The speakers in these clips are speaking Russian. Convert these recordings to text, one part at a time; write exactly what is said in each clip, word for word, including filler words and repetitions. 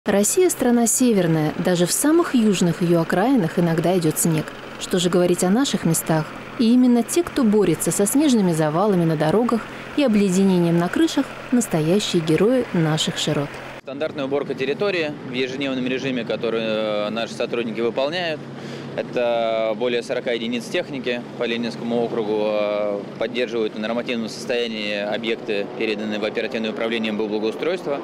Россия – страна северная, даже в самых южных ее окраинах иногда идет снег. Что же говорить о наших местах? И именно те, кто борется со снежными завалами на дорогах и обледенением на крышах – настоящие герои наших широт. Стандартная уборка территории в ежедневном режиме, который наши сотрудники выполняют. Это более сорока единиц техники по Ленинскому округу, поддерживают в нормативном состоянии объекты, переданные в оперативное управление благоустройства.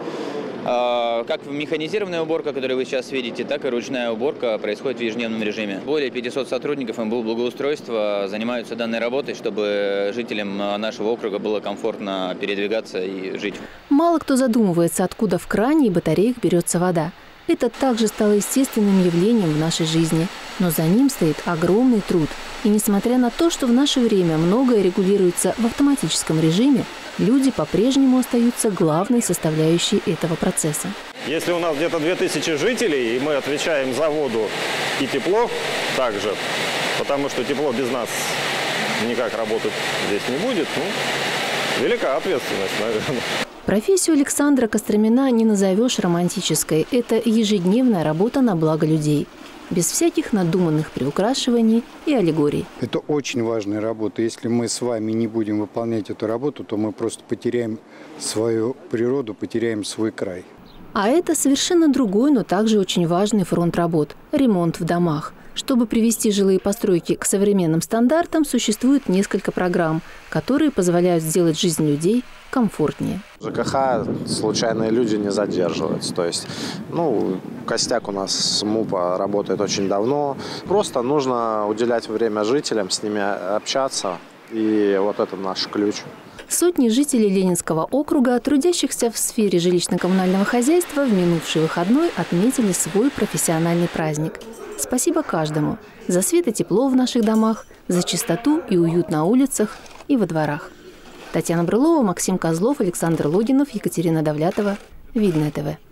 Как механизированная уборка, которую вы сейчас видите, так и ручная уборка происходит в ежедневном режиме. Более пятисот сотрудников эм бэ у благоустройства занимаются данной работой, чтобы жителям нашего округа было комфортно передвигаться и жить. Мало кто задумывается, откуда в кране и батареях берется вода. Это также стало естественным явлением в нашей жизни. Но за ним стоит огромный труд. И несмотря на то, что в наше время многое регулируется в автоматическом режиме, люди по-прежнему остаются главной составляющей этого процесса. Если у нас где-то две тысячи жителей, и мы отвечаем за воду и тепло также, потому что тепло без нас никак работать здесь не будет, ну, велика ответственность, наверное. Профессию Александра Костромина не назовешь романтической. Это ежедневная работа на благо людей. Без всяких надуманных приукрашиваний и аллегорий. Это очень важная работа. Если мы с вами не будем выполнять эту работу, то мы просто потеряем свою природу, потеряем свой край. А это совершенно другой, но также очень важный фронт работ – ремонт в домах. Чтобы привести жилые постройки к современным стандартам, существует несколько программ, которые позволяют сделать жизнь людей комфортнее. жэ ка ха случайные люди не задерживаются. То есть, ну, костяк у нас с эм у пэ а работает очень давно. Просто нужно уделять время жителям, с ними общаться. И вот это наш ключ. Сотни жителей Ленинского округа, трудящихся в сфере жилищно-коммунального хозяйства, в минувший выходной отметили свой профессиональный праздник. Спасибо каждому за свет и тепло в наших домах, за чистоту и уют на улицах и во дворах. Татьяна Брылова, Максим Козлов, Александр Логинов, Екатерина Давлятова. Видное тэ вэ.